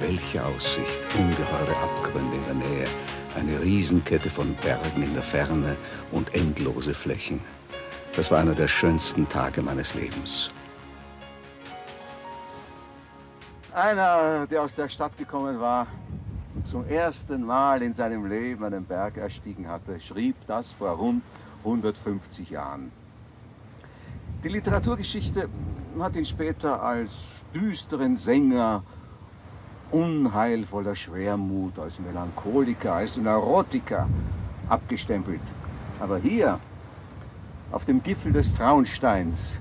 Welche Aussicht, ungeheure Abgründe in der Nähe, eine Riesenkette von Bergen in der Ferne und endlose Flächen. Das war einer der schönsten Tage meines Lebens. Einer, der aus der Stadt gekommen war und zum ersten Mal in seinem Leben einen Berg erstiegen hatte, schrieb das vor rund 150 Jahren. Die Literaturgeschichte hat ihn später als düsteren Sänger, unheilvoller Schwermut, als Melancholiker, als Neurotiker abgestempelt. Aber hier, auf dem Gipfel des Traunsteins,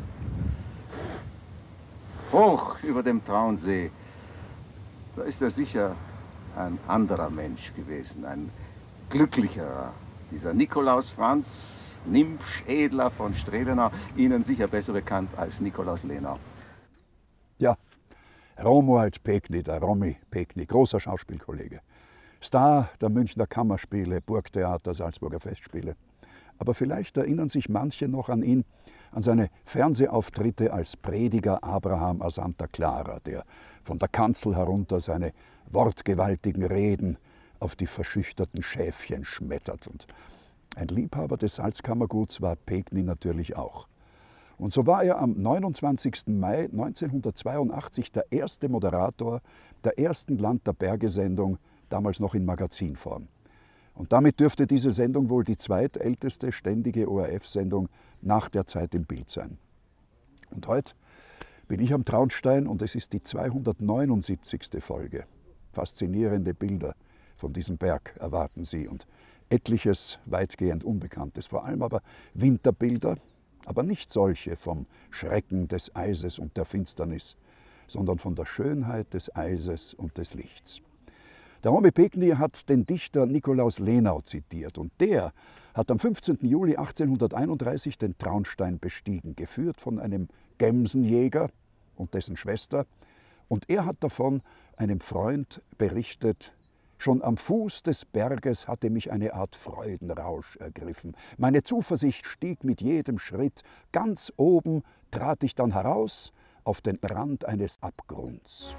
hoch über dem Traunsee, da ist er sicher ein anderer Mensch gewesen, ein glücklicherer. Dieser Nikolaus Franz Nimpsch-Edler von Strelenau, Ihnen sicher besser bekannt als Nikolaus Lenau. Ja, Romuald Pegni, der Romy Pegni, großer Schauspielkollege. Star der Münchner Kammerspiele, Burgtheater, Salzburger Festspiele. Aber vielleicht erinnern sich manche noch an ihn, an seine Fernsehauftritte als Prediger Abraham a Santa Clara, der von der Kanzel herunter seine wortgewaltigen Reden auf die verschüchterten Schäfchen schmettert. Und ein Liebhaber des Salzkammerguts war Pegni natürlich auch. Und so war er am 29. Mai 1982 der erste Moderator der ersten Land der Berge-Sendung, damals noch in Magazinform. Und damit dürfte diese Sendung wohl die zweitälteste ständige ORF-Sendung nach der Zeit im Bild sein. Und heute bin ich am Traunstein und es ist die 279. Folge. Faszinierende Bilder von diesem Berg erwarten Sie und etliches weitgehend Unbekanntes, vor allem aber Winterbilder, aber nicht solche vom Schrecken des Eises und der Finsternis, sondern von der Schönheit des Eises und des Lichts. Der Romy Pegni hat den Dichter Nikolaus Lenau zitiert und der hat am 15. Juli 1831 den Traunstein bestiegen, geführt von einem Gemsenjäger und dessen Schwester. Und er hat davon einem Freund berichtet: Schon am Fuß des Berges hatte mich eine Art Freudenrausch ergriffen. Meine Zuversicht stieg mit jedem Schritt. Ganz oben trat ich dann heraus auf den Rand eines Abgrunds.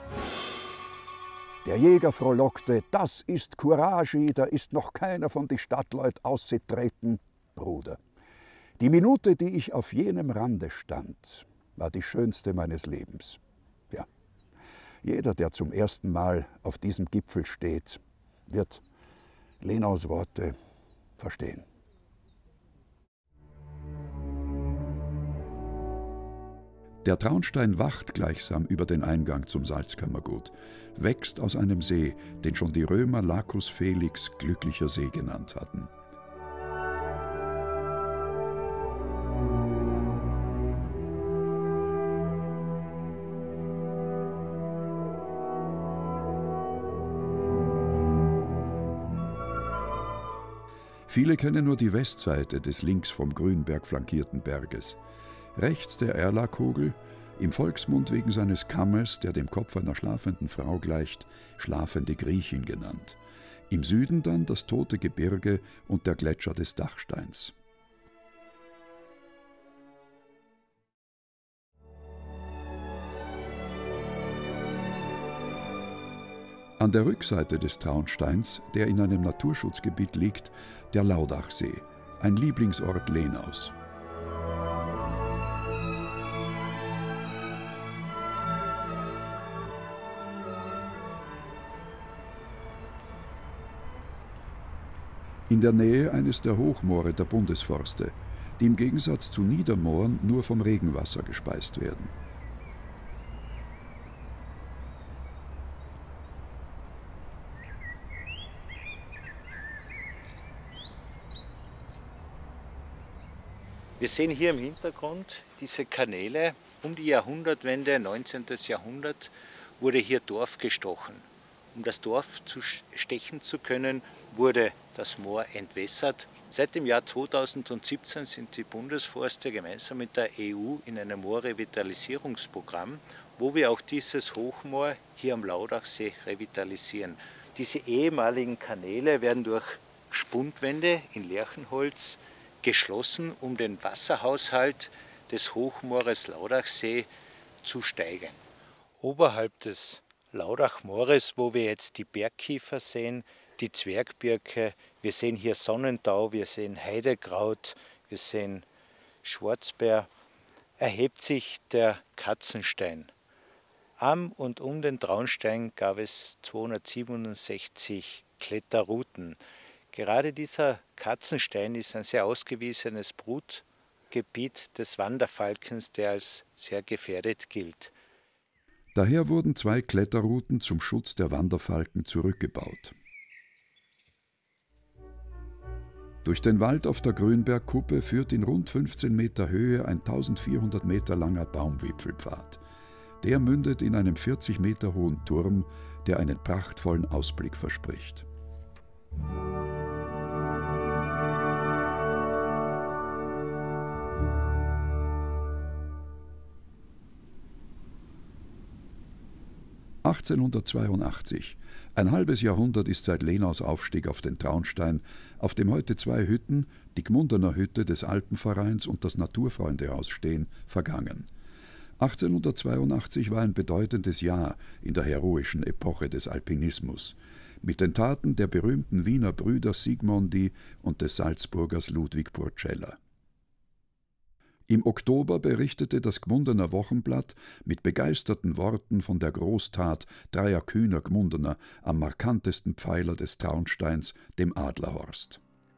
Der Jäger frohlockte: Das ist Courage, da ist noch keiner von die Stadtleut ausgetreten. Bruder, die Minute, die ich auf jenem Rande stand, war die schönste meines Lebens. Ja, jeder, der zum ersten Mal auf diesem Gipfel steht, wird Lenaus Worte verstehen. Der Traunstein wacht gleichsam über den Eingang zum Salzkammergut, wächst aus einem See, den schon die Römer Lacus Felix glücklicher See genannt hatten. Viele kennen nur die Westseite des links vom Grünberg flankierten Berges. Rechts der Erlakogel, im Volksmund wegen seines Kammes, der dem Kopf einer schlafenden Frau gleicht, schlafende Griechin genannt. Im Süden dann das tote Gebirge und der Gletscher des Dachsteins. An der Rückseite des Traunsteins, der in einem Naturschutzgebiet liegt, der Laudachsee, ein Lieblingsort Lenaus. In der Nähe eines der Hochmoore der Bundesforste, die im Gegensatz zu Niedermooren nur vom Regenwasser gespeist werden. Wir sehen hier im Hintergrund diese Kanäle. Um die Jahrhundertwende, 19. Jahrhundert, wurde hier Dorf gestochen. Um das Dorf stechen zu können, wurde das Moor entwässert. Seit dem Jahr 2017 sind die Bundesforste gemeinsam mit der EU in einem Moorrevitalisierungsprogramm, wo wir auch dieses Hochmoor hier am Laudachsee revitalisieren. Diese ehemaligen Kanäle werden durch Spundwände in Lärchenholz geschlossen, um den Wasserhaushalt des Hochmoores Laudachsee zu steigern. Oberhalb des Laurach-Mores, wo wir jetzt die Bergkiefer sehen, die Zwergbirke, wir sehen hier Sonnentau, wir sehen Heidekraut, wir sehen Schwarzbeer, erhebt sich der Katzenstein. Am und um den Traunstein gab es 267 Kletterrouten. Gerade dieser Katzenstein ist ein sehr ausgewiesenes Brutgebiet des Wanderfalkens, der als sehr gefährdet gilt. Daher wurden 2 Kletterrouten zum Schutz der Wanderfalken zurückgebaut. Durch den Wald auf der Grünbergkuppe führt in rund 15 Meter Höhe ein 1400 Meter langer Baumwipfelpfad. Der mündet in einem 40 Meter hohen Turm, der einen prachtvollen Ausblick verspricht. (1882). Ein halbes Jahrhundert ist seit Lenaus Aufstieg auf den Traunstein, auf dem heute 2 Hütten, die Gmundener Hütte des Alpenvereins und das Naturfreundehaus stehen, vergangen. 1882 war ein bedeutendes Jahr in der heroischen Epoche des Alpinismus, mit den Taten der berühmten Wiener Brüder Zsigmondy und des Salzburgers Ludwig Purcell. Im Oktober berichtete das Gmundener Wochenblatt mit begeisterten Worten von der Großtat 3 kühner Gmundener am markantesten Pfeiler des Traunsteins, dem Adlerhorst.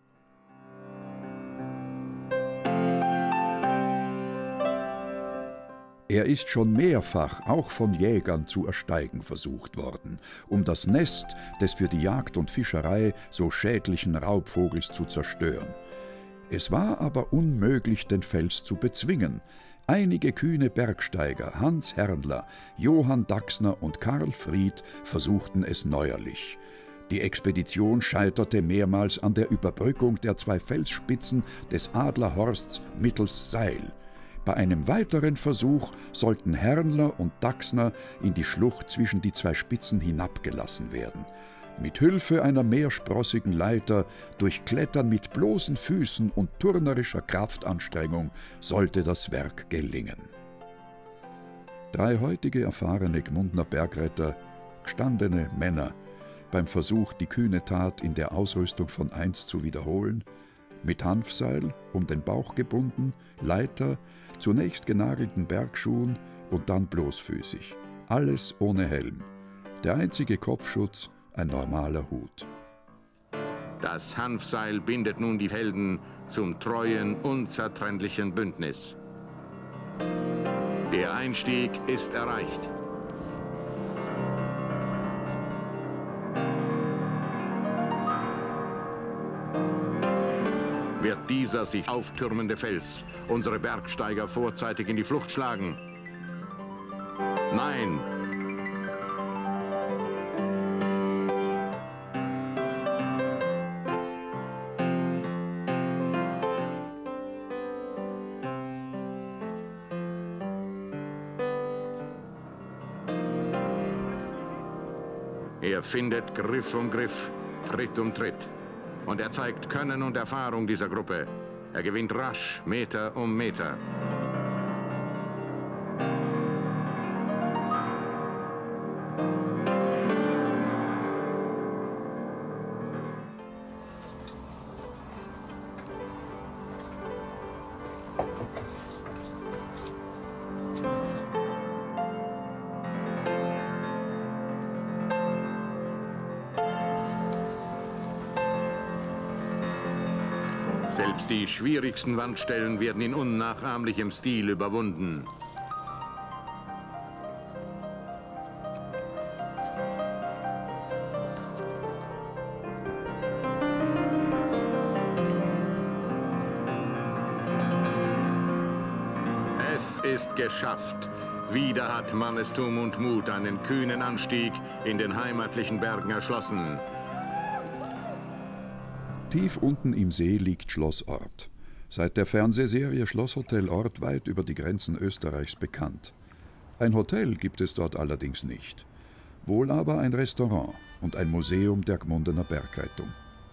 Er ist schon mehrfach auch von Jägern zu ersteigen versucht worden, um das Nest des für die Jagd und Fischerei so schädlichen Raubvogels zu zerstören. Es war aber unmöglich, den Fels zu bezwingen. Einige kühne Bergsteiger, Hans Herrnler, Johann Daxner und Karl Fried, versuchten es neuerlich. Die Expedition scheiterte mehrmals an der Überbrückung der 2 Felsspitzen des Adlerhorsts mittels Seil. Bei einem weiteren Versuch sollten Herrnler und Daxner in die Schlucht zwischen die 2 Spitzen hinabgelassen werden. Mit Hilfe einer mehrsprossigen Leiter, durch Klettern mit bloßen Füßen und turnerischer Kraftanstrengung sollte das Werk gelingen. 3 heutige erfahrene Gmundner Bergretter, gestandene Männer, beim Versuch, die kühne Tat in der Ausrüstung von einst zu wiederholen, mit Hanfseil um den Bauch gebunden, Leiter, zunächst genagelten Bergschuhen und dann bloßfüßig. Alles ohne Helm. Der einzige Kopfschutz ein normaler Hut. Das Hanfseil bindet nun die Helden zum treuen, unzertrennlichen Bündnis. Der Einstieg ist erreicht. Wird dieser sich auftürmende Fels unsere Bergsteiger vorzeitig in die Flucht schlagen? Nein! Er findet Griff um Griff, Tritt um Tritt. Und er zeigt Können und Erfahrung dieser Gruppe. Er gewinnt rasch, Meter um Meter. Selbst die schwierigsten Wandstellen werden in unnachahmlichem Stil überwunden. Es ist geschafft. Wieder hat Mannestum und Mut einen kühnen Anstieg in den heimatlichen Bergen erschlossen. Tief unten im See liegt Schloss Orth. Seit der Fernsehserie Schlosshotel Orth weit über die Grenzen Österreichs bekannt. Ein Hotel gibt es dort allerdings nicht. Wohl aber ein Restaurant und ein Museum der Gmundener Bergrettung.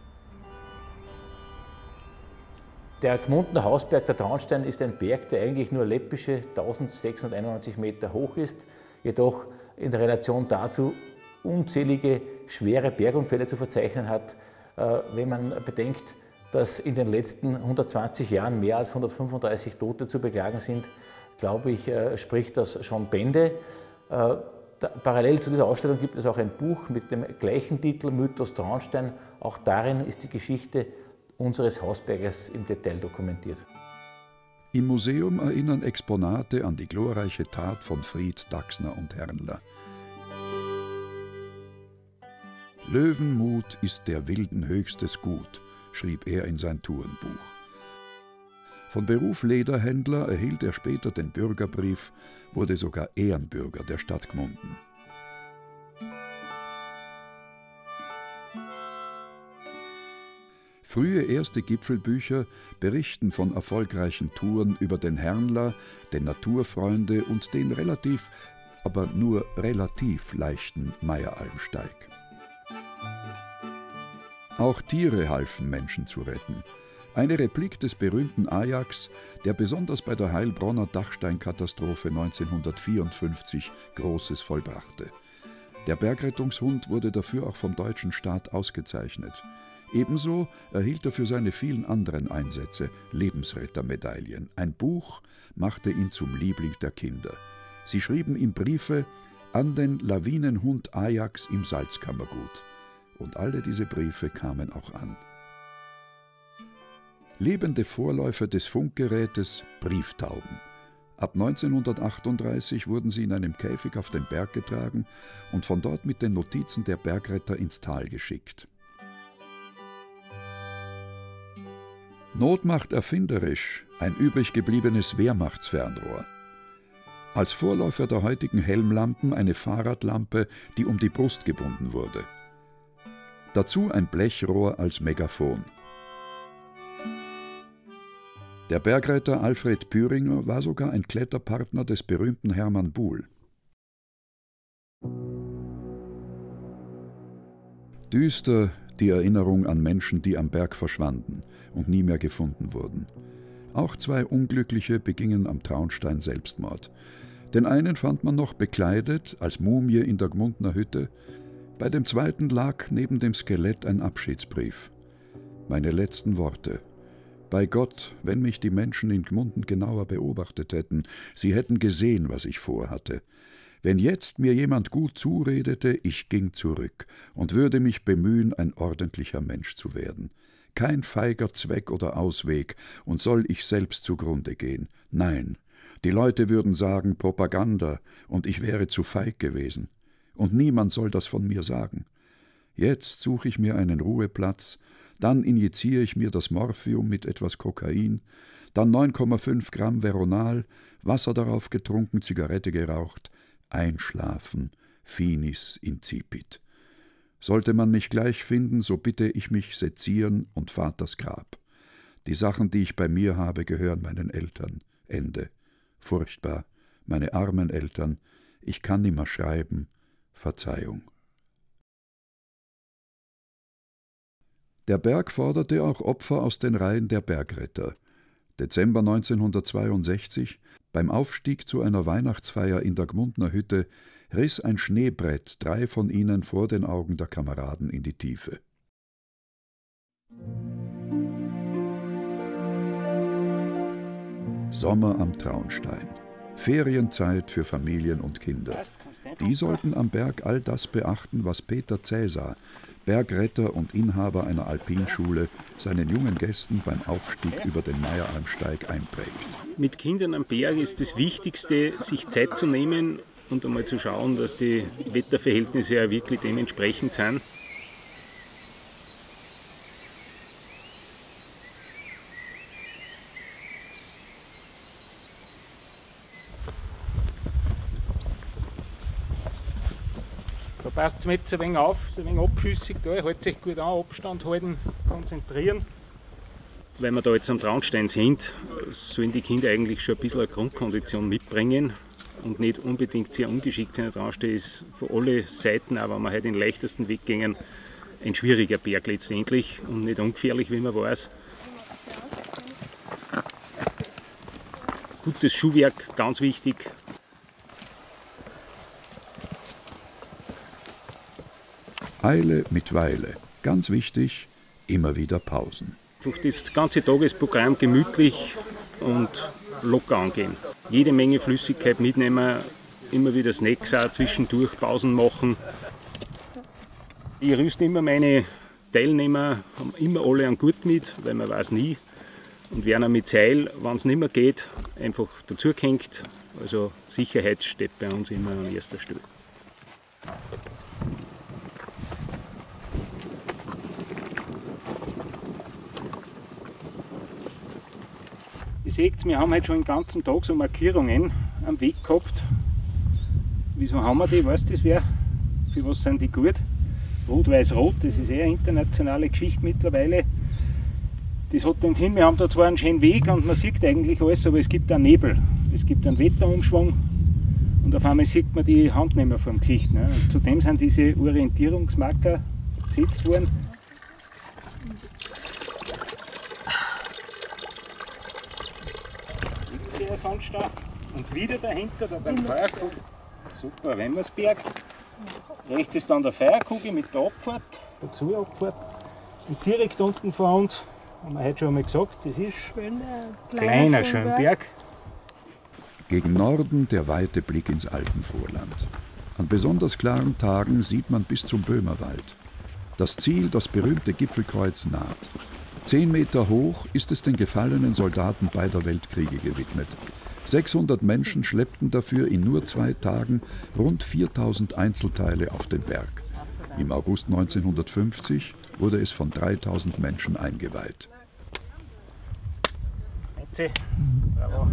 Der Gmundener Hausberg, der Traunstein, ist ein Berg, der eigentlich nur läppische 1691 Meter hoch ist, jedoch in Relation dazu unzählige schwere Bergunfälle zu verzeichnen hat. Wenn man bedenkt, dass in den letzten 120 Jahren mehr als 135 Tote zu beklagen sind, glaube ich, spricht das schon Bände. Parallel zu dieser Ausstellung gibt es auch ein Buch mit dem gleichen Titel, Mythos Traunstein. Auch darin ist die Geschichte unseres Hausberges im Detail dokumentiert. Im Museum erinnern Exponate an die glorreiche Tat von Fried, Daxner und Hernler. Löwenmut ist der Wilden höchstes Gut, schrieb er in sein Tourenbuch. Von Beruf Lederhändler erhielt er später den Bürgerbrief, wurde sogar Ehrenbürger der Stadt Gmunden. Frühe erste Gipfelbücher berichten von erfolgreichen Touren über den Hernler, den Naturfreunde und den relativ, aber nur relativ leichten Meieralmsteig. Auch Tiere halfen Menschen zu retten. Eine Replik des berühmten Ajax, der besonders bei der Heilbronner Dachsteinkatastrophe 1954 Großes vollbrachte. Der Bergrettungshund wurde dafür auch vom deutschen Staat ausgezeichnet. Ebenso erhielt er für seine vielen anderen Einsätze Lebensrettermedaillen. Ein Buch machte ihn zum Liebling der Kinder. Sie schrieben ihm Briefe an den Lawinenhund Ajax im Salzkammergut. Und alle diese Briefe kamen auch an. Lebende Vorläufer des Funkgerätes Brieftauben. Ab 1938 wurden sie in einem Käfig auf den Berg getragen und von dort mit den Notizen der Bergretter ins Tal geschickt. Not macht erfinderisch, ein übrig gebliebenes Wehrmachtsfernrohr. Als Vorläufer der heutigen Helmlampen eine Fahrradlampe, die um die Brust gebunden wurde. Dazu ein Blechrohr als Megafon. Der Bergretter Alfred Püringer war sogar ein Kletterpartner des berühmten Hermann Buhl. Düster die Erinnerung an Menschen, die am Berg verschwanden und nie mehr gefunden wurden. Auch zwei Unglückliche begingen am Traunstein Selbstmord. Den einen fand man noch bekleidet, als Mumie in der Gmundner Hütte. Bei dem zweiten lag neben dem Skelett ein Abschiedsbrief. Meine letzten Worte. Bei Gott, wenn mich die Menschen in Gmunden genauer beobachtet hätten, sie hätten gesehen, was ich vorhatte. Wenn jetzt mir jemand gut zuredete, ich ging zurück und würde mich bemühen, ein ordentlicher Mensch zu werden. Kein feiger Zweck oder Ausweg, und soll ich selbst zugrunde gehen. Nein, die Leute würden sagen Propaganda, und ich wäre zu feig gewesen. Und niemand soll das von mir sagen. Jetzt suche ich mir einen Ruheplatz, dann injiziere ich mir das Morphium mit etwas Kokain, dann 9,5 Gramm Veronal, Wasser darauf getrunken, Zigarette geraucht, einschlafen, finis incipit. Sollte man mich gleich finden, so bitte ich mich sezieren und Vaters Grab. Die Sachen, die ich bei mir habe, gehören meinen Eltern. Ende. Furchtbar, meine armen Eltern, ich kann nimmer schreiben, Verzeihung. Der Berg forderte auch Opfer aus den Reihen der Bergretter. Dezember 1962, beim Aufstieg zu einer Weihnachtsfeier in der Gmundner Hütte, riss ein Schneebrett 3 von ihnen vor den Augen der Kameraden in die Tiefe. Sommer am Traunstein. Ferienzeit für Familien und Kinder. Die sollten am Berg all das beachten, was Peter Cäsar, Bergretter und Inhaber einer Alpinschule, seinen jungen Gästen beim Aufstieg über den Meieralmsteig einprägt. Mit Kindern am Berg ist das Wichtigste, sich Zeit zu nehmen und einmal zu schauen, dass die Wetterverhältnisse ja wirklich dementsprechend sind. Da passt es mir jetzt ein wenig auf, ist ein wenig abschüssig da, haltet euch gut an, Abstand halten, konzentrieren. Weil wir da jetzt am Traunstein sind, sollen die Kinder eigentlich schon ein bisschen eine Grundkondition mitbringen und nicht unbedingt sehr ungeschickt sein. Der Traunstein ist von allen Seiten, aber wenn wir halt den leichtesten Weg gehen, ein schwieriger Berg letztendlich und nicht ungefährlich, wie man weiß. Gutes Schuhwerk, ganz wichtig. Eile mit Weile. Ganz wichtig, immer wieder Pausen. Das ganze Tagesprogramm gemütlich und locker angehen. Jede Menge Flüssigkeit mitnehmen, immer wieder Snacks auch zwischendurch, Pausen machen. Ich rüste immer meine Teilnehmer, haben immer alle einen Gurt mit, weil man weiß nie. Und wer mit Seil, wenn es nicht mehr geht, einfach dazugehängt. Also Sicherheit steht bei uns immer an erster Stelle. Ihr seht, wir haben heute schon den ganzen Tag so Markierungen am Weg gehabt. Wieso haben wir die? Weißt du, wer? Für was sind die gut? Rot-Weiß-Rot, das ist eher eine internationale Geschichte mittlerweile. Das hat den Sinn, wir haben da zwar einen schönen Weg und man sieht eigentlich alles, aber es gibt einen Nebel, es gibt einen Wetterumschwung und auf einmal sieht man die Hand nicht mehr vom Gesicht. Ne? Und zudem sind diese Orientierungsmarker gesetzt worden. Sandstein und wieder dahinter, da beim Feuerkugel. Super, Wemmersberg. Rechts ist dann der Feuerkugel mit der Abfahrt, der Zuabfahrt. Und direkt unten vor uns, haben wir heute schon einmal gesagt, das ist kleiner Schönberg. Gegen Norden der weite Blick ins Alpenvorland. An besonders klaren Tagen sieht man bis zum Böhmerwald. Das Ziel, das berühmte Gipfelkreuz, naht. 10 Meter hoch ist es den gefallenen Soldaten beider Weltkriege gewidmet. 600 Menschen schleppten dafür in nur 2 Tagen rund 4000 Einzelteile auf den Berg. Im August 1950 wurde es von 3000 Menschen eingeweiht. Bravo.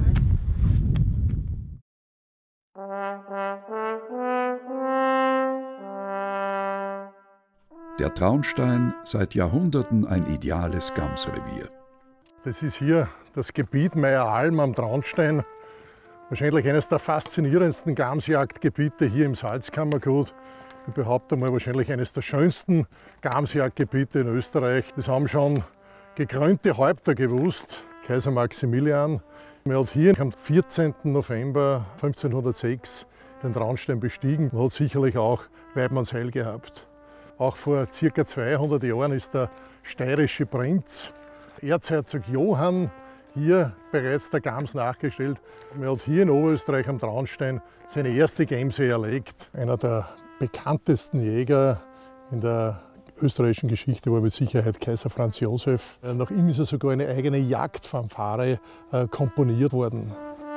Der Traunstein, seit Jahrhunderten ein ideales Gamsrevier. Das ist hier das Gebiet Meieralm am Traunstein. Wahrscheinlich eines der faszinierendsten Gamsjagdgebiete hier im Salzkammergut. Ich behaupte mal, wahrscheinlich eines der schönsten Gamsjagdgebiete in Österreich. Das haben schon gekrönte Häupter gewusst. Kaiser Maximilian. Er hat hier am 14. November 1506 den Traunstein bestiegen und hat sicherlich auch Weidmannsheil gehabt. Auch vor ca. 200 Jahren ist der steirische Prinz, Erzherzog Johann, hier bereits der Gams nachgestellt. Er hat hier in Oberösterreich am Traunstein seine erste Gemse erlegt. Einer der bekanntesten Jäger in der österreichischen Geschichte war mit Sicherheit Kaiser Franz Josef. Nach ihm ist sogar eine eigene Jagdfanfare komponiert worden.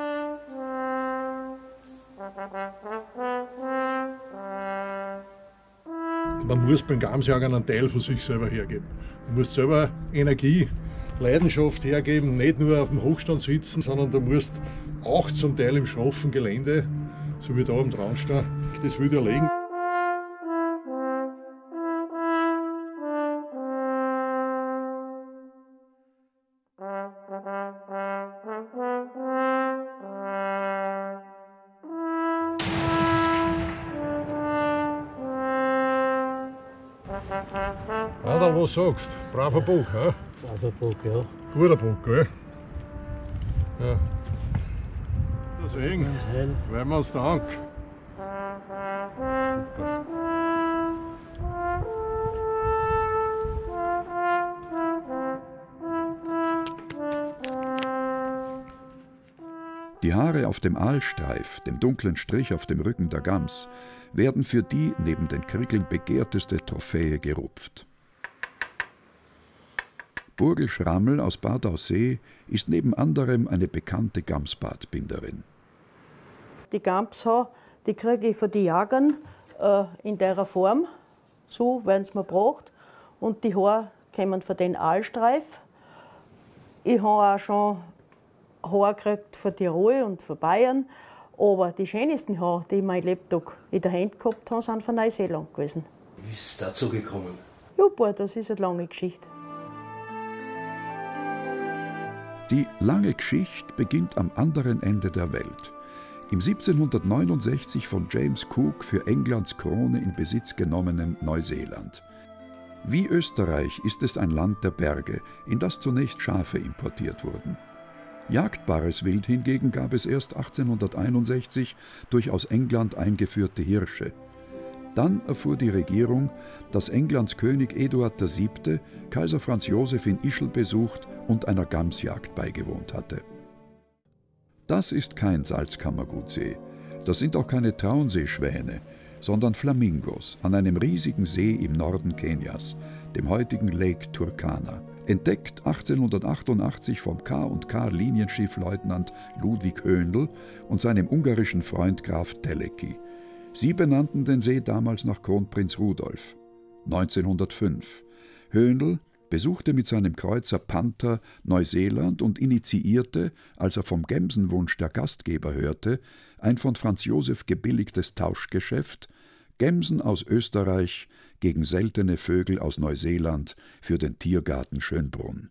Man muss beim Gamsjagen einen Teil von sich selber hergeben. Man muss selber Energie, Leidenschaft hergeben, nicht nur auf dem Hochstand sitzen, sondern du musst auch zum Teil im schroffen Gelände, so wie da am Traunstein, das wild erlegen. Adel, was sagst du? Braver Bock, hä? Braver Bock, ja. Guter Bock, gell? Ja. Deswegen, weil wir uns Dank. Die Haare auf dem Aalstreif, dem dunklen Strich auf dem Rücken der Gams, werden für die neben den Krickeln begehrteste Trophäe gerupft. Burgel Schrammel aus Bad Aussee ist neben anderem eine bekannte Gamsbartbinderin. Die Gams, die kriege ich von den Jagern in der Form, so werden sie mir gebracht. Und die Haare kommen von den Aalstreif. Ich habe auch schon Haare gekriegt von Tirol und von Bayern. Aber die schönsten Haare, die ich mein Lebtag in der Hand gehabt habe, sind von Neuseeland gewesen. Wie ist es dazu gekommen? Ja, das ist eine lange Geschichte. Die lange Geschichte beginnt am anderen Ende der Welt. Im 1769 von James Cook für Englands Krone in Besitz genommenen Neuseeland. Wie Österreich ist es ein Land der Berge, in das zunächst Schafe importiert wurden. Jagdbares Wild hingegen gab es erst 1861 durch aus England eingeführte Hirsche. Dann erfuhr die Regierung, dass Englands König Eduard VII. Kaiser Franz Josef in Ischl besucht und einer Gamsjagd beigewohnt hatte. Das ist kein Salzkammergutsee. Das sind auch keine Trauenseeschwäne, sondern Flamingos an einem riesigen See im Norden Kenias, dem heutigen Lake Turkana. Entdeckt 1888 vom K&K Linienschiffleutnant Ludwig Höhnl und seinem ungarischen Freund Graf Teleki. Sie benannten den See damals nach Kronprinz Rudolf. 1905. Höhnl besuchte mit seinem Kreuzer Panther Neuseeland und initiierte, als er vom Gemsenwunsch der Gastgeber hörte, ein von Franz Josef gebilligtes Tauschgeschäft: Gemsen aus Österreich gegen seltene Vögel aus Neuseeland für den Tiergarten Schönbrunn.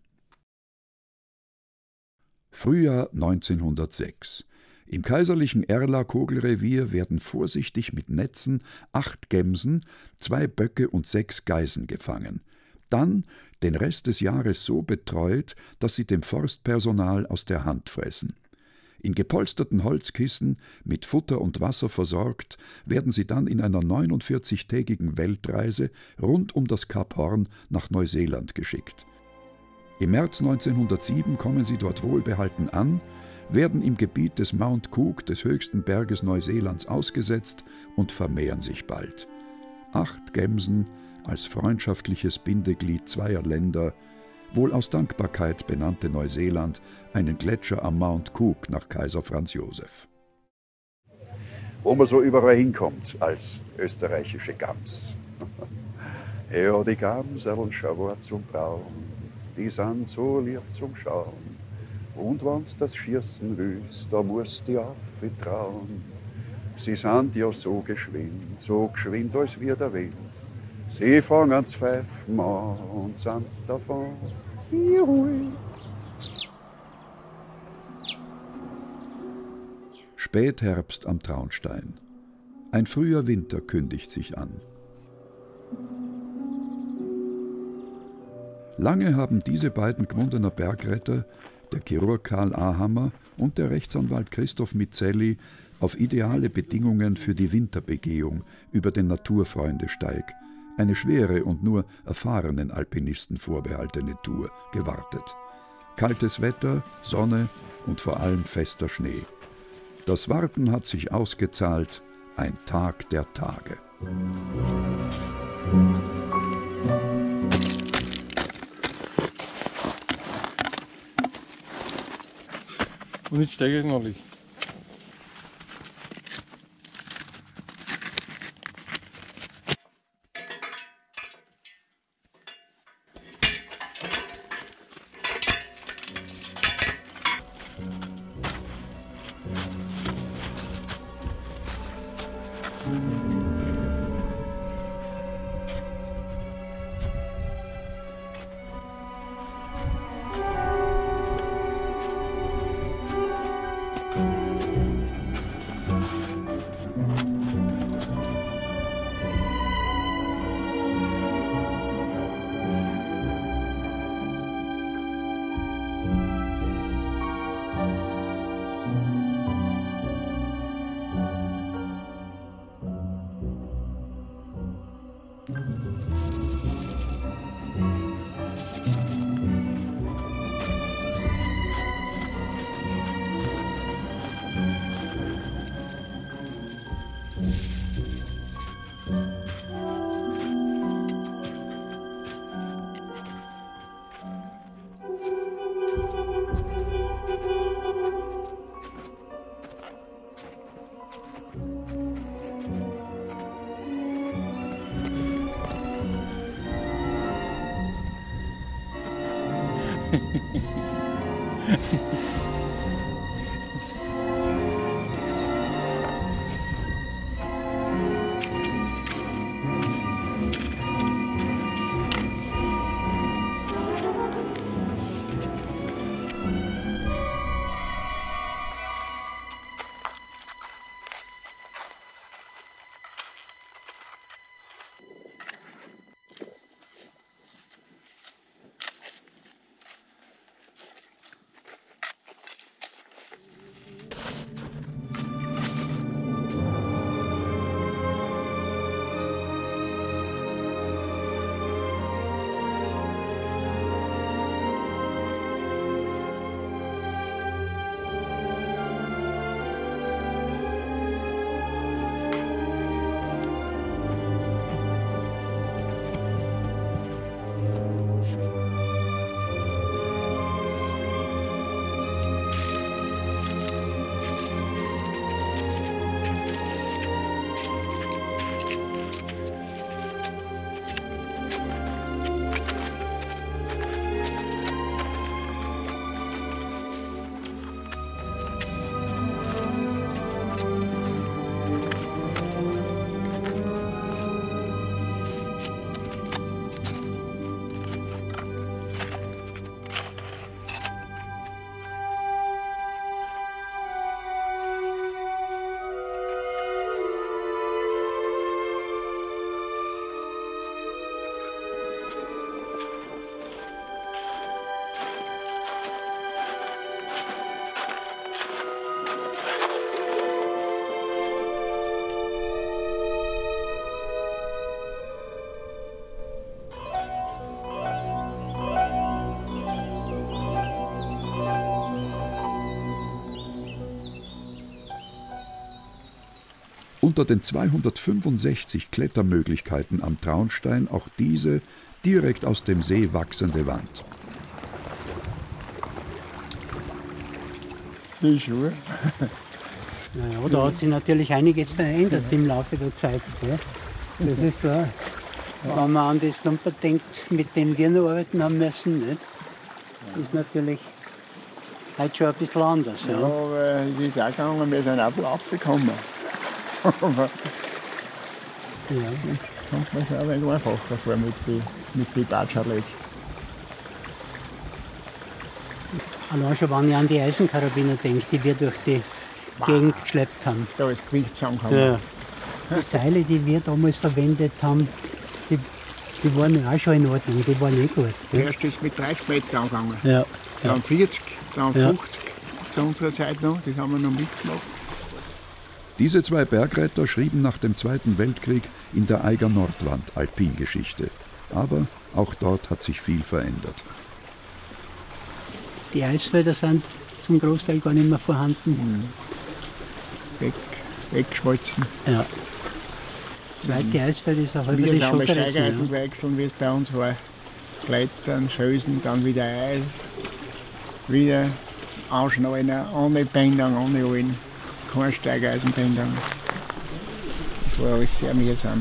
Frühjahr 1906. Im kaiserlichen Erla-Kogelrevier werden vorsichtig mit Netzen 8 Gemsen, 2 Böcke und 6 Geißen gefangen. Dann den Rest des Jahres so betreut, dass sie dem Forstpersonal aus der Hand fressen. In gepolsterten Holzkissen, mit Futter und Wasser versorgt, werden sie dann in einer 49-tägigen Weltreise rund um das Kap Horn nach Neuseeland geschickt. Im März 1907 kommen sie dort wohlbehalten an, werden im Gebiet des Mount Cook, des höchsten Berges Neuseelands, ausgesetzt und vermehren sich bald. 8 Gemsen als freundschaftliches Bindeglied zweier Länder. Wohl aus Dankbarkeit benannte Neuseeland einen Gletscher am Mount Cook nach Kaiser Franz Josef. Wo man so überall hinkommt als österreichische Gams. Ja, die Gamserln schwarz und braun, die sind so lieb zum Schauen. Und wenn's das Schießen willst, da musst du auftrauen. Sie sind ja so geschwind als wie der Wind. Sie fangen zu pfeifen an und sind davon. Juhui. Spätherbst am Traunstein. Ein früher Winter kündigt sich an. Lange haben diese beiden Gmundener Bergretter, der Chirurg Karl Ahammer und der Rechtsanwalt Christoph Mizzelli, auf ideale Bedingungen für die Winterbegehung über den Naturfreundesteig, eine schwere und nur erfahrenen Alpinisten vorbehaltene Tour, gewartet. Kaltes Wetter, Sonne und vor allem fester Schnee. Das Warten hat sich ausgezahlt, ein Tag der Tage. Und jetzt steige ich noch nicht. Unter den 265 Klettermöglichkeiten am Traunstein auch diese direkt aus dem See wachsende Wand. Die Schuhe. Naja, da hat sich natürlich einiges verändert im Laufe der Zeit. Gell? Das ist klar. Wenn man an das Lumper denkt, mit dem wir noch arbeiten haben müssen, nicht? Ist natürlich heute schon ein bisschen anders. Ja, aber es ist auch gegangen, wir sind auch laufen gekommen. Aber ja. Das kommt mir schon ein wenig einfacher vor mit den Batschern jetzt. Allein schon, wenn ich an die Eisenkarabiner denke, die wir durch die Gegend geschleppt haben. Da ist Gewicht zusammengekommen. Ja. Die Seile, die wir damals verwendet haben, die waren ja auch schon in Ordnung, die waren nicht gut. Ja. Erst ist mit 30 Meter angegangen. Ja. Dann 40, dann 50 Ja. zu unserer Zeit noch, das haben wir noch mitgemacht. Diese zwei Bergretter schrieben nach dem Zweiten Weltkrieg in der Eiger Nordwand Alpingeschichte. Aber auch dort hat sich viel verändert. Die Eisfelder sind zum Großteil gar nicht mehr vorhanden. Weggeschmolzen. Ja. Das zweite Eisfeld ist auch Wir halbwegs sind schon mit gerissen. Steigeisen Ja. gewechselt, wie es bei uns war. Klettern, Schösen, dann wieder Eis. Wieder anschnallen, ohne Bändern, ohne allen. Kein Steigeisenbändern. Das war alles sehr mühsam.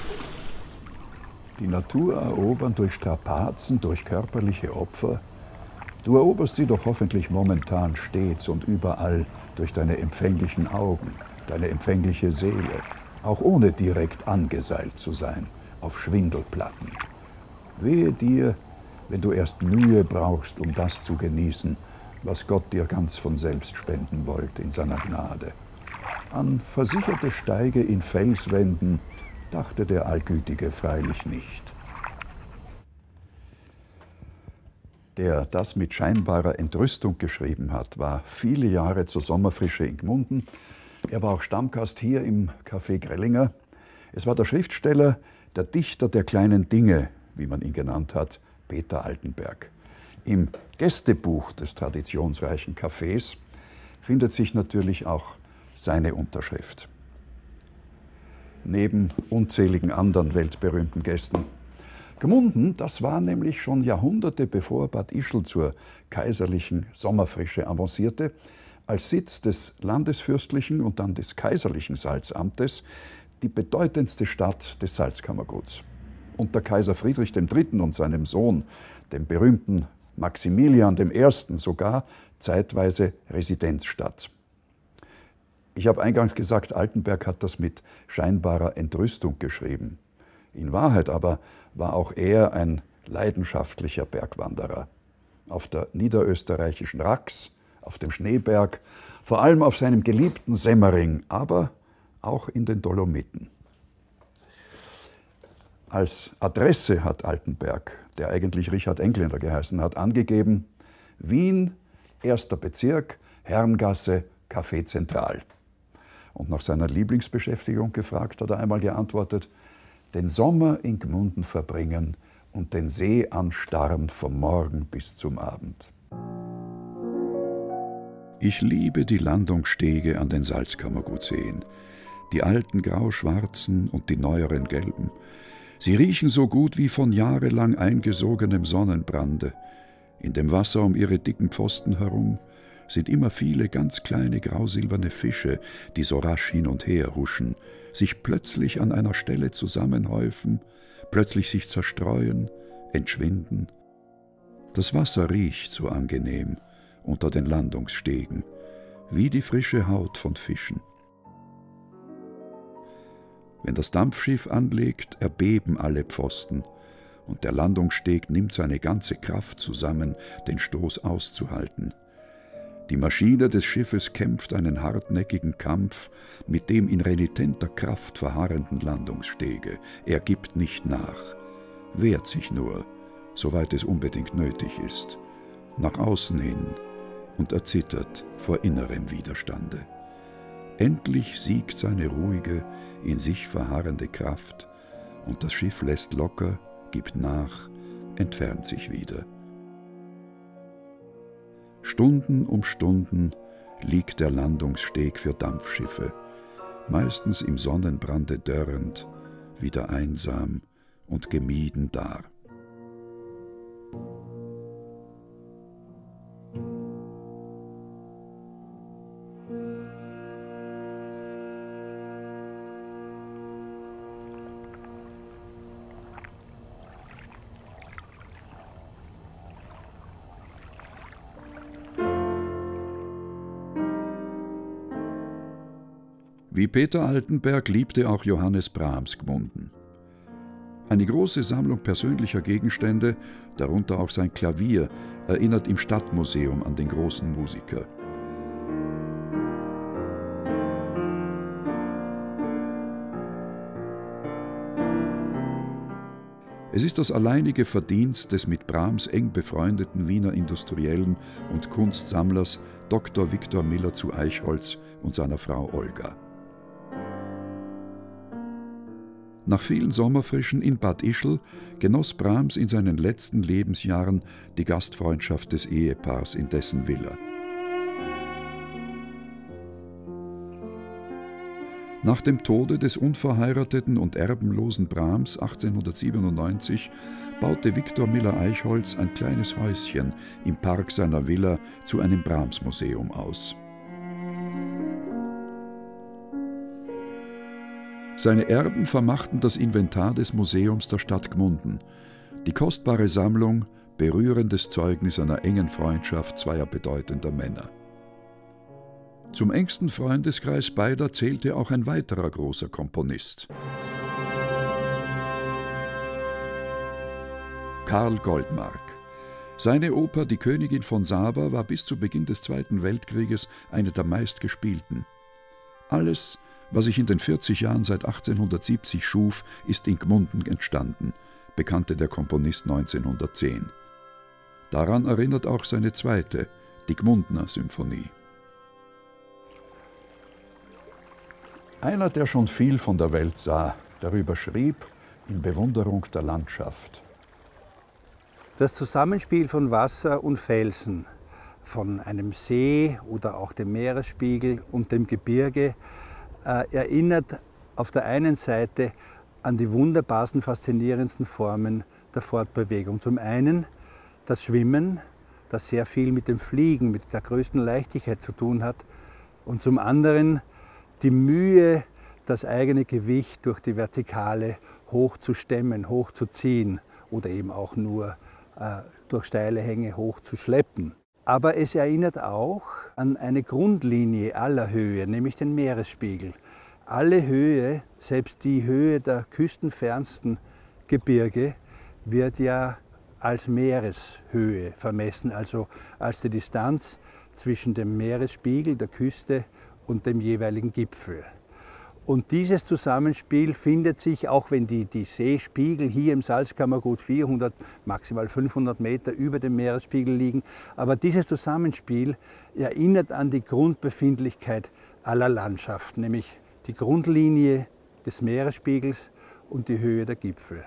Die Natur erobern durch Strapazen, durch körperliche Opfer. Du eroberst sie doch hoffentlich momentan stets und überall durch deine empfänglichen Augen, deine empfängliche Seele, auch ohne direkt angeseilt zu sein auf Schwindelplatten. Wehe dir, wenn du erst Mühe brauchst, um das zu genießen, was Gott dir ganz von selbst spenden wollte in seiner Gnade. An versicherte Steige in Felswänden dachte der Allgütige freilich nicht. Der das mit scheinbarer Entrüstung geschrieben hat, war viele Jahre zur Sommerfrische in Gmunden. Er war auch Stammgast hier im Café Grellinger. Es war der Schriftsteller, der Dichter der kleinen Dinge, wie man ihn genannt hat, Peter Altenberg. Im Gästebuch des traditionsreichen Cafés findet sich natürlich auch seine Unterschrift. Neben unzähligen anderen weltberühmten Gästen. Gmunden, das war nämlich schon Jahrhunderte bevor Bad Ischl zur kaiserlichen Sommerfrische avancierte, als Sitz des landesfürstlichen und dann des kaiserlichen Salzamtes die bedeutendste Stadt des Salzkammerguts. Unter Kaiser Friedrich III. Und seinem Sohn, dem berühmten Maximilian I., sogar zeitweise Residenzstadt. Ich habe eingangs gesagt, Altenberg hat das mit scheinbarer Entrüstung geschrieben. In Wahrheit aber war auch er ein leidenschaftlicher Bergwanderer. Auf der niederösterreichischen Rax, auf dem Schneeberg, vor allem auf seinem geliebten Semmering, aber auch in den Dolomiten. Als Adresse hat Altenberg, der eigentlich Richard Engländer geheißen hat, angegeben: Wien, 1. Bezirk, Herrengasse, Café Zentral. Und nach seiner Lieblingsbeschäftigung gefragt, hat er einmal geantwortet: Den Sommer in Gmunden verbringen und den See anstarren vom Morgen bis zum Abend. Ich liebe die Landungsstege an den Salzkammergutseen, die alten grau-schwarzen und die neueren gelben. Sie riechen so gut wie von jahrelang eingesogenem Sonnenbrande. In dem Wasser um ihre dicken Pfosten herum sind immer viele ganz kleine grausilberne Fische, die so rasch hin und her huschen, sich plötzlich an einer Stelle zusammenhäufen, plötzlich sich zerstreuen, entschwinden. Das Wasser riecht so angenehm unter den Landungsstegen, wie die frische Haut von Fischen. Wenn das Dampfschiff anlegt, erbeben alle Pfosten, und der Landungssteg nimmt seine ganze Kraft zusammen, den Stoß auszuhalten. Die Maschine des Schiffes kämpft einen hartnäckigen Kampf mit dem in renitenter Kraft verharrenden Landungsstege. Er gibt nicht nach, wehrt sich nur, soweit es unbedingt nötig ist, nach außen hin und erzittert vor innerem Widerstande. Endlich siegt seine ruhige, in sich verharrende Kraft, und das Schiff lässt locker, gibt nach, entfernt sich wieder. Stunden um Stunden liegt der Landungssteg für Dampfschiffe. meistens im Sonnenbrande dörrend, wieder einsam und gemieden dar. Wie Peter Altenberg liebte auch Johannes Brahms Gmunden. Eine große Sammlung persönlicher Gegenstände, darunter auch sein Klavier, erinnert im Stadtmuseum an den großen Musiker. Es ist das alleinige Verdienst des mit Brahms eng befreundeten Wiener Industriellen und Kunstsammlers Dr. Viktor Miller zu Eichholz und seiner Frau Olga. Nach vielen Sommerfrischen in Bad Ischl genoss Brahms in seinen letzten Lebensjahren die Gastfreundschaft des Ehepaars in dessen Villa. Nach dem Tode des unverheirateten und erbenlosen Brahms 1897 baute Viktor Miller Eichholz ein kleines Häuschen im Park seiner Villa zu einem Brahms-Museum aus. Seine Erben vermachten das Inventar des Museums der Stadt Gmunden, die kostbare Sammlung, berührendes Zeugnis einer engen Freundschaft zweier bedeutender Männer. Zum engsten Freundeskreis beider zählte auch ein weiterer großer Komponist. Karl Goldmark. Seine Oper Die Königin von Saba war bis zu Beginn des Zweiten Weltkrieges eine der meistgespielten. Alles, was ich in den 40 Jahren seit 1870 schuf, ist in Gmunden entstanden, bekannte der Komponist 1910. Daran erinnert auch seine zweite, die Gmundner Symphonie. Einer, der schon viel von der Welt sah, darüber schrieb in Bewunderung der Landschaft. Das Zusammenspiel von Wasser und Felsen, von einem See oder auch dem Meeresspiegel und dem Gebirge, erinnert auf der einen Seite an die wunderbarsten, faszinierendsten Formen der Fortbewegung. Zum einen das Schwimmen, das sehr viel mit dem Fliegen, mit der größten Leichtigkeit zu tun hat. Und zum anderen die Mühe, das eigene Gewicht durch die Vertikale hoch zu stemmen, hoch zu ziehen oder eben auch nur durch steile Hänge hoch zu schleppen. Aber es erinnert auch an eine Grundlinie aller Höhe, nämlich den Meeresspiegel. Alle Höhe, selbst die Höhe der küstenfernsten Gebirge, wird ja als Meereshöhe vermessen, also als die Distanz zwischen dem Meeresspiegel, der Küste und dem jeweiligen Gipfel. Und dieses Zusammenspiel findet sich, auch wenn die Seespiegel hier im Salzkammergut 400, maximal 500 Meter über dem Meeresspiegel liegen, aber dieses Zusammenspiel erinnert an die Grundbefindlichkeit aller Landschaften, nämlich die Grundlinie des Meeresspiegels und die Höhe der Gipfel.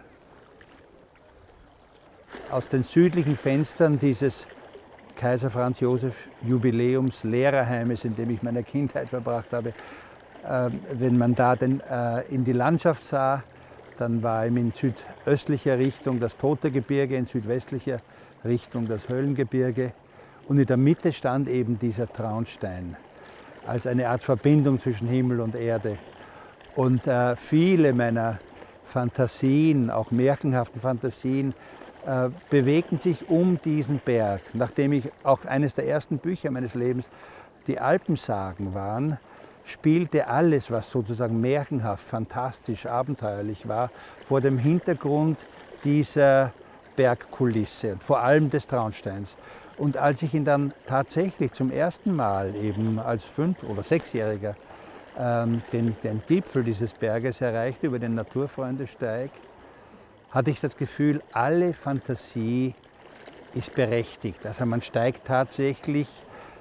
Aus den südlichen Fenstern dieses Kaiser Franz Josef Jubiläums Lehrerheimes, in dem ich meine Kindheit verbracht habe, wenn man da in die Landschaft sah, dann war ihm in südöstlicher Richtung das Tote Gebirge, in südwestlicher Richtung das Höllengebirge und in der Mitte stand eben dieser Traunstein als eine Art Verbindung zwischen Himmel und Erde. Und viele meiner Fantasien, auch märchenhaften Fantasien, bewegten sich um diesen Berg. Nachdem ich auch eines der ersten Bücher meines Lebens die Alpensagen waren, spielte alles, was sozusagen märchenhaft, fantastisch, abenteuerlich war, vor dem Hintergrund dieser Bergkulisse, vor allem des Traunsteins. Und als ich ihn dann tatsächlich zum ersten Mal eben als 5- oder 6-Jähriger den Gipfel dieses Berges erreichte, über den Naturfreundesteig, hatte ich das Gefühl, alle Fantasie ist berechtigt. Also man steigt tatsächlich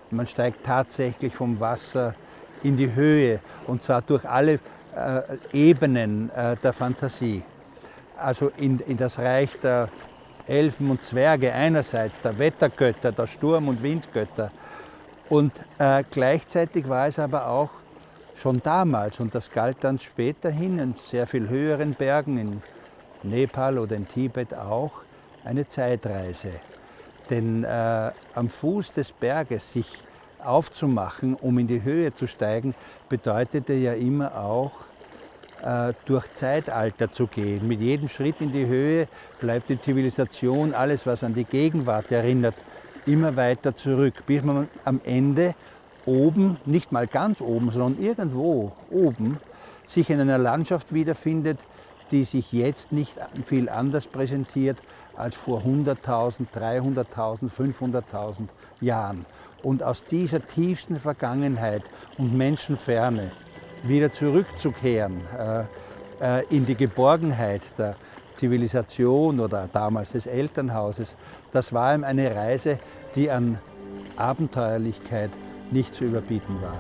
vom Wasser in die Höhe, und zwar durch alle Ebenen der Fantasie. Also in das Reich der Elfen und Zwerge einerseits, der Wettergötter, der Sturm- und Windgötter. Und gleichzeitig war es aber auch schon damals, und das galt dann späterhin in sehr viel höheren Bergen, in Nepal oder in Tibet auch, eine Zeitreise. Denn am Fuß des Berges sich aufzumachen, um in die Höhe zu steigen, bedeutete ja immer auch, durch Zeitalter zu gehen. Mit jedem Schritt in die Höhe bleibt die Zivilisation, alles was an die Gegenwart erinnert, immer weiter zurück, bis man am Ende oben, nicht mal ganz oben, sondern irgendwo oben, sich in einer Landschaft wiederfindet, die sich jetzt nicht viel anders präsentiert als vor 100.000, 300.000, 500.000 Jahren. Und aus dieser tiefsten Vergangenheit und Menschenferne wieder zurückzukehren in die Geborgenheit der Zivilisation oder damals des Elternhauses, das war ihm eine Reise, die an Abenteuerlichkeit nicht zu überbieten war.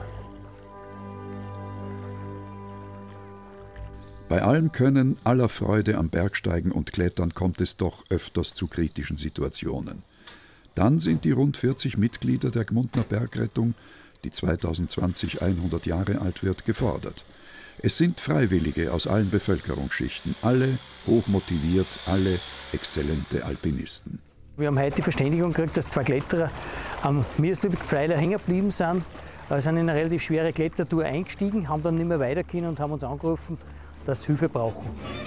Bei allem Können, aller Freude am Bergsteigen und Klettern kommt es doch öfters zu kritischen Situationen. Dann sind die rund 40 Mitglieder der Gmundner Bergrettung, die 2020 100 Jahre alt wird, gefordert. Es sind Freiwillige aus allen Bevölkerungsschichten, alle hochmotiviert, alle exzellente Alpinisten. Wir haben heute die Verständigung gekriegt, dass 2 Kletterer am Miersnübig-Pfeiler hängen geblieben sind, sind in eine relativ schwere Klettertour eingestiegen, haben dann nicht mehr weiter können und haben uns angerufen, dass sie Hilfe brauchen.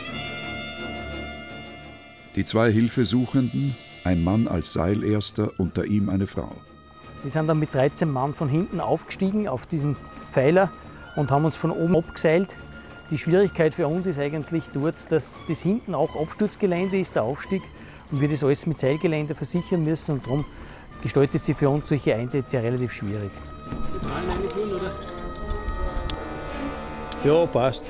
Die 2 Hilfesuchenden, ein Mann als Seilerster, unter ihm eine Frau. Wir sind dann mit 13 Mann von hinten aufgestiegen auf diesen Pfeiler und haben uns von oben abgeseilt. Die Schwierigkeit für uns ist eigentlich dort, dass das hinten auch Absturzgelände ist, der Aufstieg, und wir das alles mit Seilgelände versichern müssen, und darum gestaltet sich für uns solche Einsätze relativ schwierig. Ja, passt.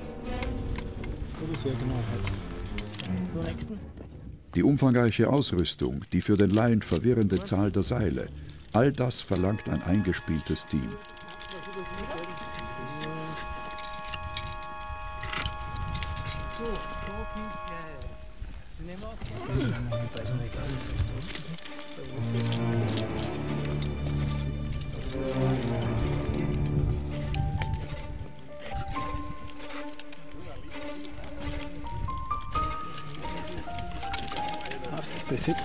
Die umfangreiche Ausrüstung, die für den Laien verwirrende Zahl der Seile, all das verlangt ein eingespieltes Team. Perfekt.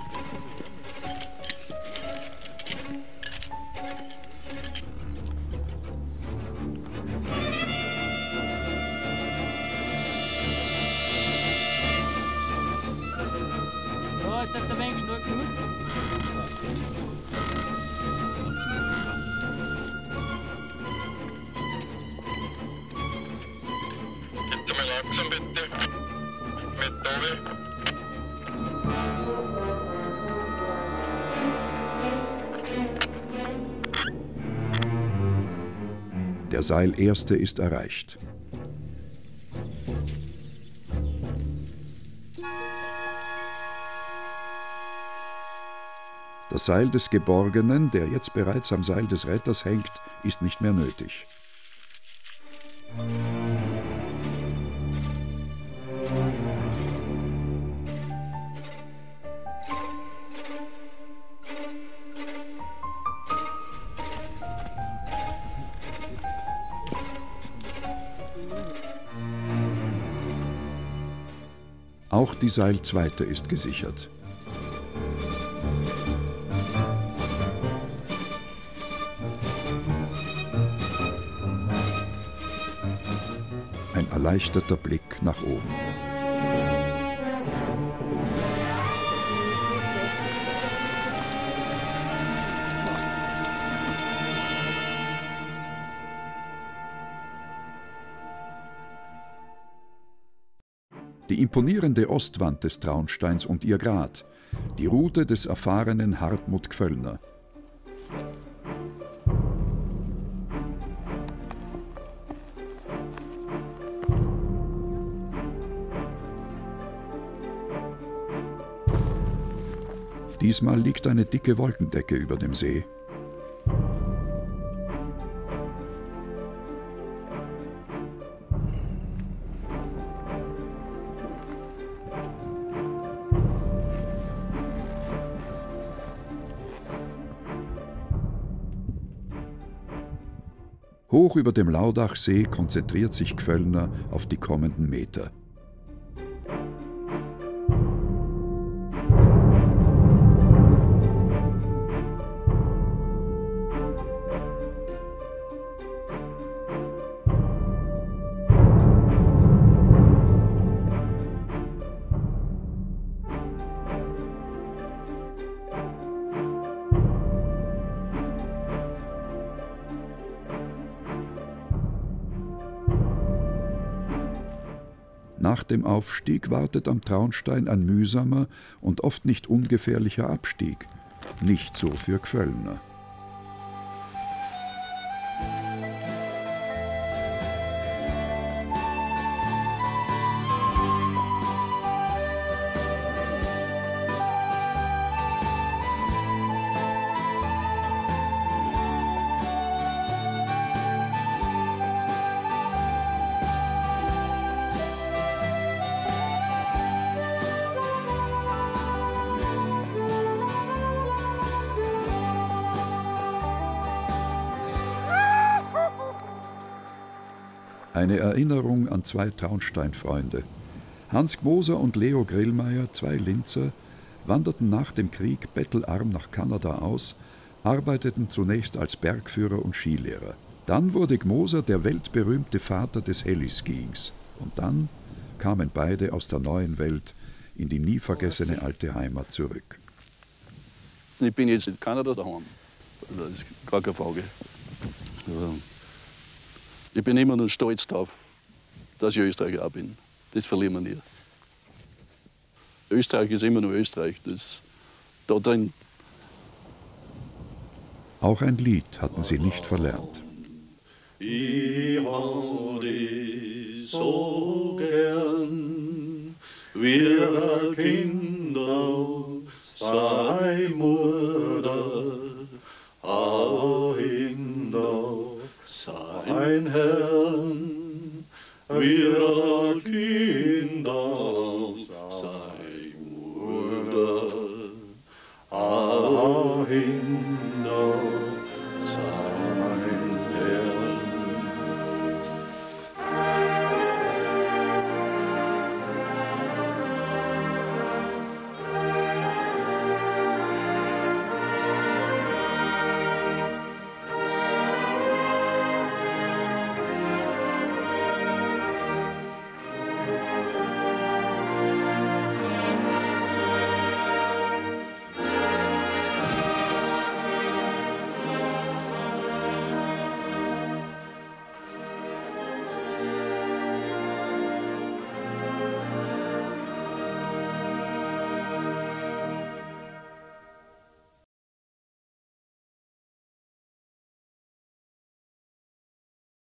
Ja, jetzt hat es ein wenig schnell genug. Bitte mal langsam, bitte. Mit Tobi. Der Seilerste ist erreicht. Das Seil des Geborgenen, der jetzt bereits am Seil des Retters hängt, ist nicht mehr nötig. Auch die Seilzweite ist gesichert. Ein erleichterter Blick nach oben. Die imponierende Ostwand des Traunsteins und ihr Grat, die Route des erfahrenen Hartmut Gföllner. Diesmal liegt eine dicke Wolkendecke über dem See. Hoch über dem Laudachsee konzentriert sich Gföllner auf die kommenden Meter. Nach dem Aufstieg wartet am Traunstein ein mühsamer und oft nicht ungefährlicher Abstieg. Nicht so für Gföllner. Eine Erinnerung an zwei Traunstein-Freunde. Hans Gmoser und Leo Grillmeier, zwei Linzer, wanderten nach dem Krieg bettelarm nach Kanada aus, arbeiteten zunächst als Bergführer und Skilehrer. Dann wurde Gmoser der weltberühmte Vater des Heliskiings. Und dann kamen beide aus der neuen Welt in die nie vergessene alte Heimat zurück. Ich bin jetzt in Kanada daheim. Das ist gar keine Frage. Ja. Ich bin immer noch stolz darauf, dass ich Österreicher auch bin. Das verlieren wir nie. Österreich ist immer noch Österreich. Das da drin. Auch ein Lied hatten sie nicht verlernt. Ich hab dich so gern, wir Kinder, sei Mutter, auch Kinder, sein Herrn, wir Kinder,